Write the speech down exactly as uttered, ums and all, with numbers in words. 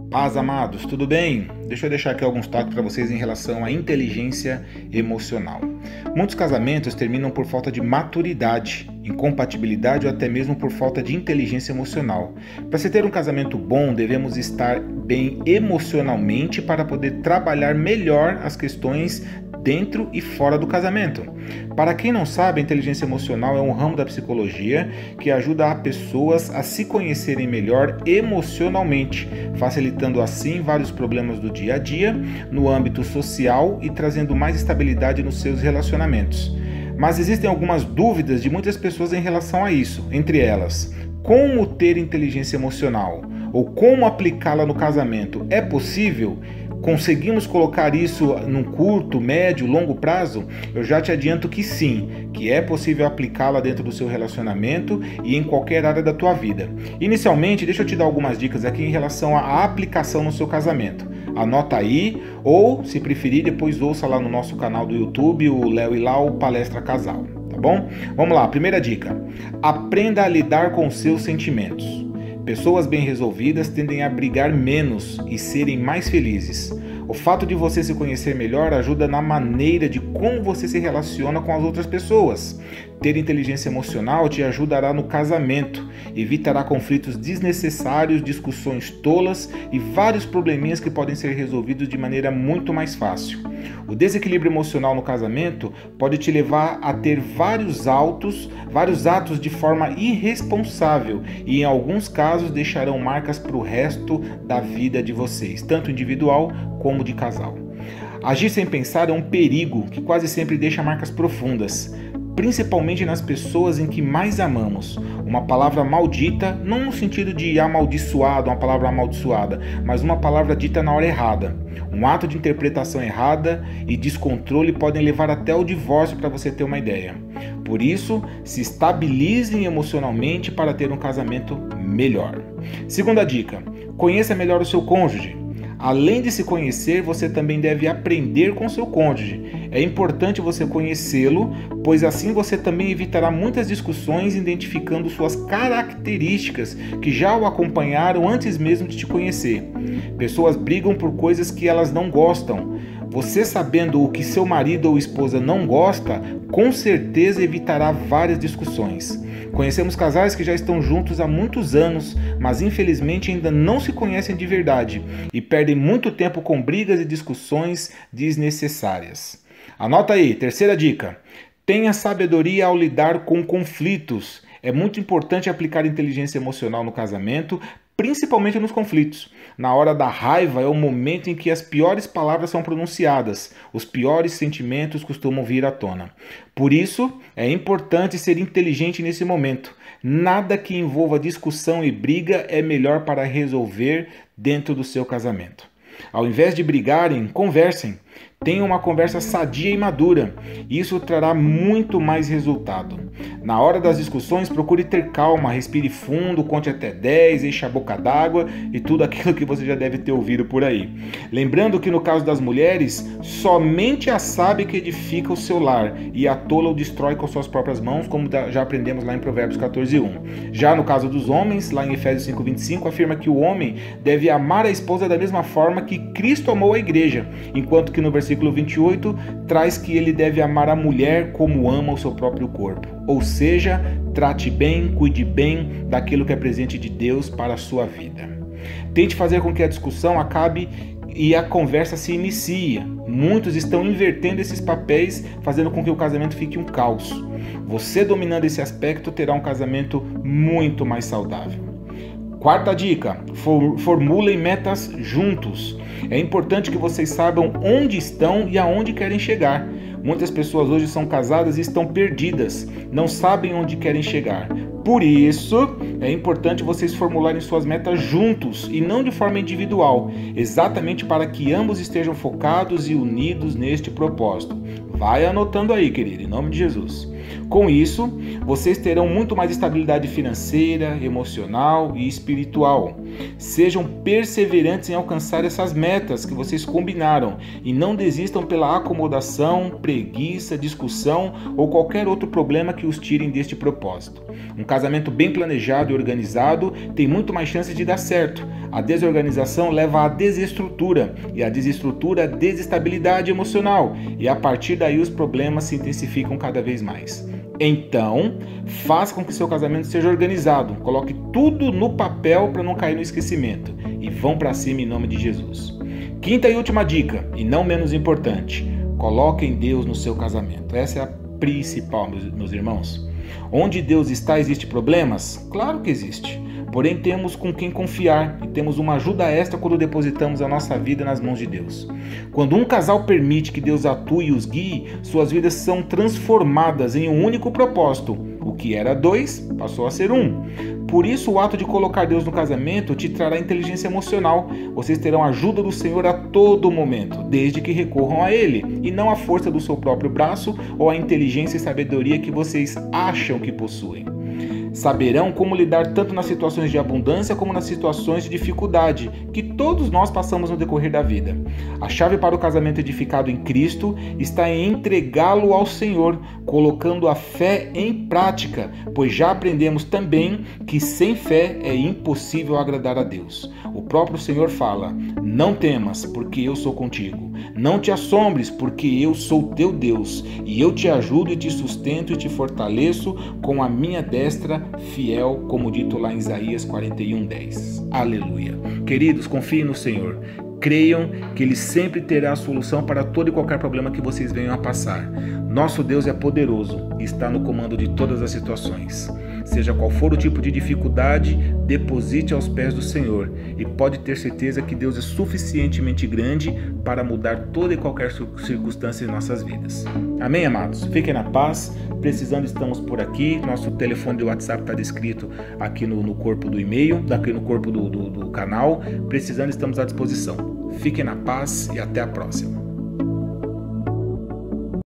Paz, amados, tudo bem? Deixa eu deixar aqui alguns toques para vocês em relação à inteligência emocional. Muitos casamentos terminam por falta de maturidade, incompatibilidade ou até mesmo por falta de inteligência emocional. Para se ter um casamento bom, devemos estar bem emocionalmente para poder trabalhar melhor as questões dentro e fora do casamento. Para quem não sabe, a inteligência emocional é um ramo da psicologia que ajuda as pessoas a se conhecerem melhor emocionalmente, facilitando assim vários problemas do dia a dia, no âmbito social e trazendo mais estabilidade nos seus relacionamentos. Mas existem algumas dúvidas de muitas pessoas em relação a isso, entre elas: como ter inteligência emocional? Ou como aplicá-la no casamento? É possível? Conseguimos colocar isso num curto, médio, longo prazo? Eu já te adianto que sim, que é possível aplicá-la dentro do seu relacionamento e em qualquer área da tua vida. Inicialmente, deixa eu te dar algumas dicas aqui em relação à aplicação no seu casamento. Anota aí, ou, se preferir, depois ouça lá no nosso canal do YouTube, o Léo e Lau Palestra Casal, tá bom? Vamos lá, primeira dica. Aprenda a lidar com os seus sentimentos. Pessoas bem resolvidas tendem a brigar menos e serem mais felizes. O fato de você se conhecer melhor ajuda na maneira de como você se relaciona com as outras pessoas. Ter inteligência emocional te ajudará no casamento, evitará conflitos desnecessários, discussões tolas e vários probleminhas que podem ser resolvidos de maneira muito mais fácil. O desequilíbrio emocional no casamento pode te levar a ter vários autos, vários atos de forma irresponsável e em alguns casos deixarão marcas para o resto da vida de vocês, tanto individual como de casal. Agir sem pensar é um perigo que quase sempre deixa marcas profundas, principalmente nas pessoas em que mais amamos. Uma palavra maldita, não no sentido de amaldiçoado, uma palavra amaldiçoada, mas uma palavra dita na hora errada. Um ato de interpretação errada e descontrole podem levar até o divórcio, para você ter uma ideia. Por isso, se estabilizem emocionalmente para ter um casamento melhor. Segunda dica: conheça melhor o seu cônjuge. Além de se conhecer, você também deve aprender com seu cônjuge. É importante você conhecê-lo, pois assim você também evitará muitas discussões identificando suas características que já o acompanharam antes mesmo de te conhecer. Pessoas brigam por coisas que elas não gostam. Você sabendo o que seu marido ou esposa não gosta, com certeza evitará várias discussões. Conhecemos casais que já estão juntos há muitos anos, mas infelizmente ainda não se conhecem de verdade e perdem muito tempo com brigas e discussões desnecessárias. Anota aí, terceira dica: tenha sabedoria ao lidar com conflitos. É muito importante aplicar inteligência emocional no casamento, principalmente nos conflitos. Na hora da raiva é o momento em que as piores palavras são pronunciadas, os piores sentimentos costumam vir à tona. Por isso, é importante ser inteligente nesse momento. Nada que envolva discussão e briga é melhor para resolver dentro do seu casamento. Ao invés de brigarem, conversem. Tenha uma conversa sadia e madura. Isso trará muito mais resultado. Na hora das discussões, procure ter calma, respire fundo, conte até dez, encha a boca d'água e tudo aquilo que você já deve ter ouvido por aí. Lembrando que no caso das mulheres, somente a sábia que edifica o seu lar e a tola o destrói com suas próprias mãos, como já aprendemos lá em Provérbios quatorze, um. Já no caso dos homens, lá em Efésios cinco, vinte e cinco, afirma que o homem deve amar a esposa da mesma forma que Cristo amou a igreja, enquanto que no versículo vinte e oito traz que ele deve amar a mulher como ama o seu próprio corpo. Ou seja, trate bem, cuide bem daquilo que é presente de Deus para a sua vida. Tente fazer com que a discussão acabe e a conversa se inicie. Muitos estão invertendo esses papéis, fazendo com que o casamento fique um caos. Você dominando esse aspecto terá um casamento muito mais saudável. Quarta dica: formulem metas juntos. É importante que vocês saibam onde estão e aonde querem chegar. Muitas pessoas hoje são casadas e estão perdidas, não sabem onde querem chegar. Por isso, é importante vocês formularem suas metas juntos e não de forma individual, exatamente para que ambos estejam focados e unidos neste propósito. Vai anotando aí, querido, em nome de Jesus. Com isso, vocês terão muito mais estabilidade financeira, emocional e espiritual. Sejam perseverantes em alcançar essas metas que vocês combinaram e não desistam pela acomodação, preguiça, discussão ou qualquer outro problema que os tirem deste propósito. Um casamento bem planejado e organizado tem muito mais chances de dar certo. A desorganização leva à desestrutura e a desestrutura à desestabilidade emocional e a partir daí os problemas se intensificam cada vez mais. Então, faça com que seu casamento seja organizado, coloque tudo no papel para não cair no esquecimento e vão para cima em nome de Jesus. Quinta e última dica, e não menos importante, coloquem Deus no seu casamento. Essa é a principal, meus, meus irmãos. Onde Deus está, existe problemas? Claro que existe. Porém, temos com quem confiar e temos uma ajuda extra quando depositamos a nossa vida nas mãos de Deus. Quando um casal permite que Deus atue e os guie, suas vidas são transformadas em um único propósito. O que era dois passou a ser um. Por isso, o ato de colocar Deus no casamento te trará inteligência emocional. Vocês terão a ajuda do Senhor a todo momento, desde que recorram a Ele, e não à força do seu próprio braço ou à inteligência e sabedoria que vocês acham que possuem. Saberão como lidar tanto nas situações de abundância como nas situações de dificuldade, que todos nós passamos no decorrer da vida. A chave para o casamento edificado em Cristo está em entregá-lo ao Senhor, colocando a fé em prática, pois já aprendemos também que sem fé é impossível agradar a Deus. O próprio Senhor fala: não temas, porque eu sou contigo. Não te assombres, porque eu sou teu Deus, e eu te ajudo e te sustento e te fortaleço com a minha destra fiel, como dito lá em Isaías quarenta e um, dez. Aleluia. Queridos, confiem no Senhor. Creiam que Ele sempre terá a solução para todo e qualquer problema que vocês venham a passar. Nosso Deus é poderoso e está no comando de todas as situações. Seja qual for o tipo de dificuldade, deposite aos pés do Senhor e pode ter certeza que Deus é suficientemente grande para mudar toda e qualquer circunstância em nossas vidas. Amém, amados? Fiquem na paz. Precisando, estamos por aqui. Nosso telefone de WhatsApp está descrito aqui no, no corpo do e-mail, aqui no corpo do, do, do canal. Precisando, estamos à disposição. Fiquem na paz e até a próxima.